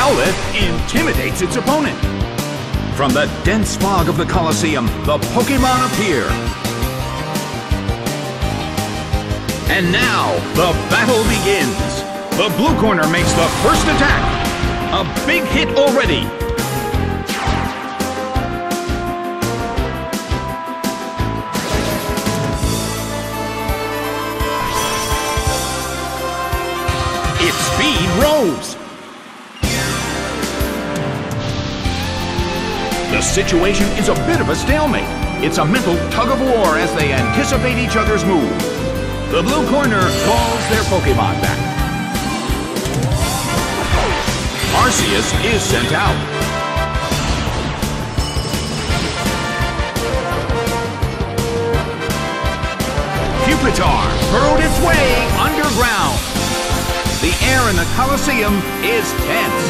Growlithe intimidates its opponent. From the dense fog of the Colosseum, the Pokémon appear. And now, the battle begins. The blue corner makes the first attack. A big hit already. Its speed rose. The situation is a bit of a stalemate. It's a mental tug-of-war as they anticipate each other's move. The blue corner calls their Pokémon back. Arceus is sent out. Pupitar burrowed its way underground. The air in the Colosseum is tense.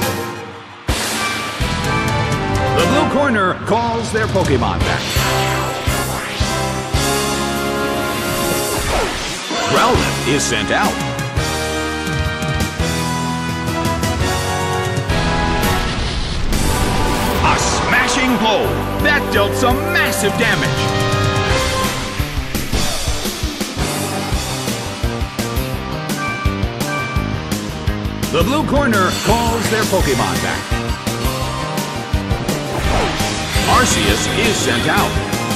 The blue corner calls their Pokémon back. Growlithe is sent out. A smashing blow! That dealt some massive damage! The blue corner calls their Pokémon back. Arceus is sent out.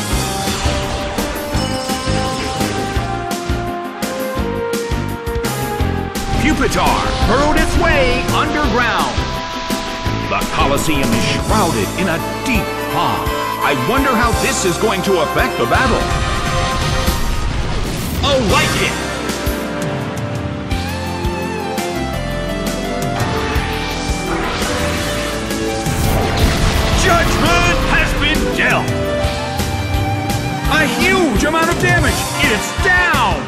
Pupitar burrowed its way underground. The Colosseum is shrouded in a deep fog. I wonder how this is going to affect the battle. A light hit! Judgment has been dealt! A huge amount of damage! It's down!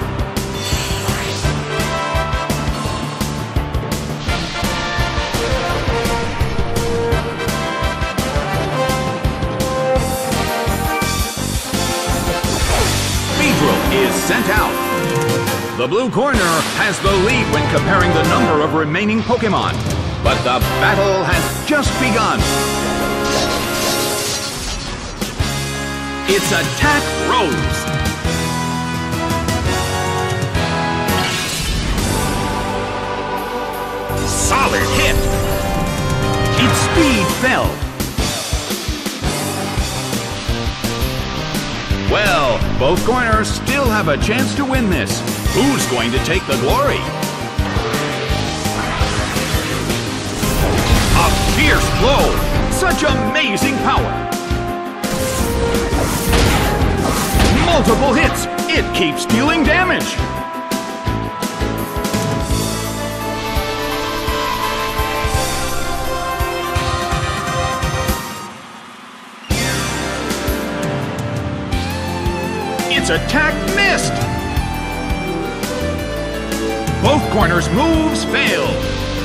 Is sent out. The blue corner has the lead when comparing the number of remaining Pokémon, but the battle has just begun. Its attack rose. Solid hit. Its speed fell. Well, both corners still have a chance to win this. Who's going to take the glory? A fierce blow! Such amazing power! Multiple hits! It keeps dealing damage! Its attack missed! Both corners' moves failed.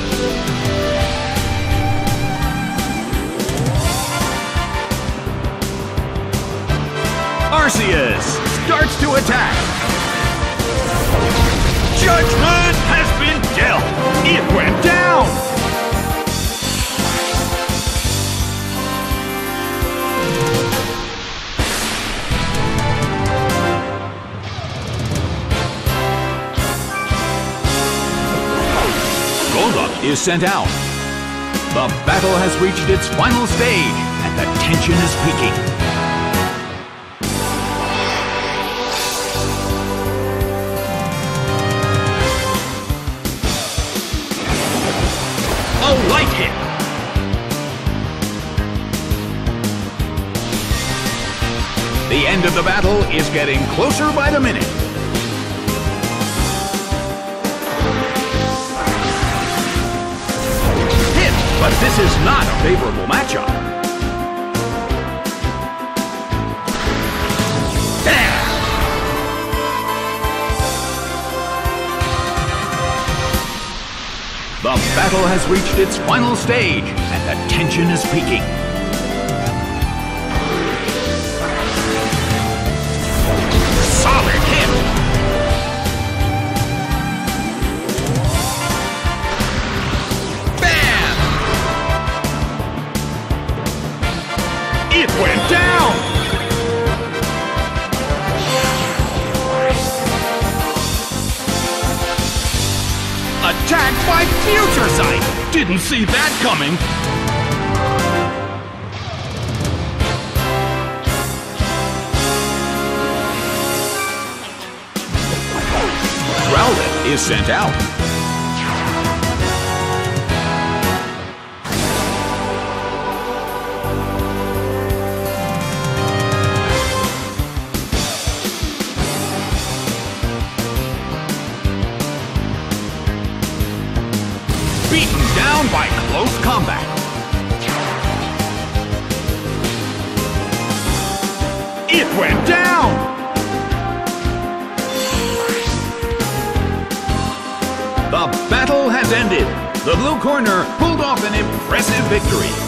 Arceus starts to attack. Judgment has been dealt. It went down. Golduck is sent out. The battle has reached its final stage, and the tension is peaking. A light hit. The end of the battle is getting closer by the minute. But this is not a favorable matchup. Damn! The battle has reached its final stage, and the tension is peaking. Solid hit! attacked by Future Sight! Didn't see that coming! Growlithe is sent out. Beaten down by close combat. It went down! The battle has ended. The blue corner pulled off an impressive victory.